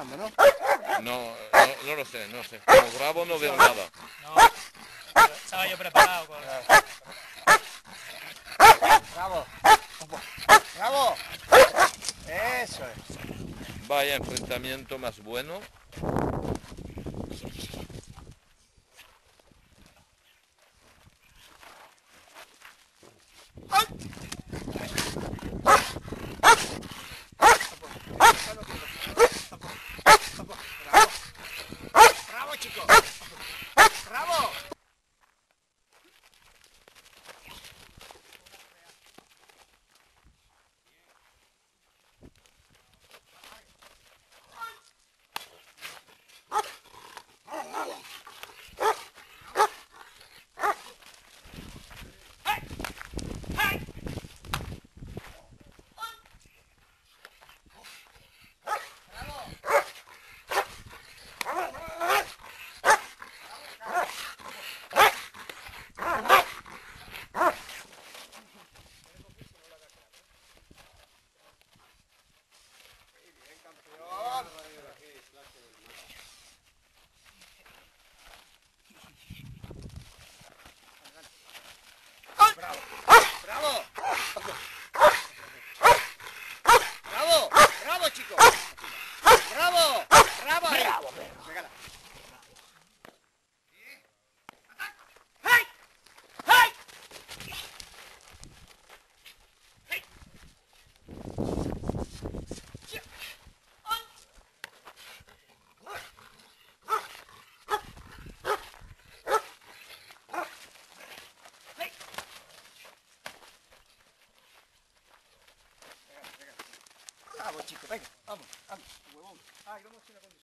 mirando, ¿no? No lo sé, no sé. Como grabo no veo nada. No, estaba yo preparado con... Bravo. Bravo. Eso es. Vaya enfrentamiento más bueno. Bravo, chicos. Bravo. Bravo. Bravo. Bravo, chicos. Bravo. Bravo ahí. Pégala. ¡Hey! ¡Hey! ¡Hey! Bravo, chicos, venga, vamos.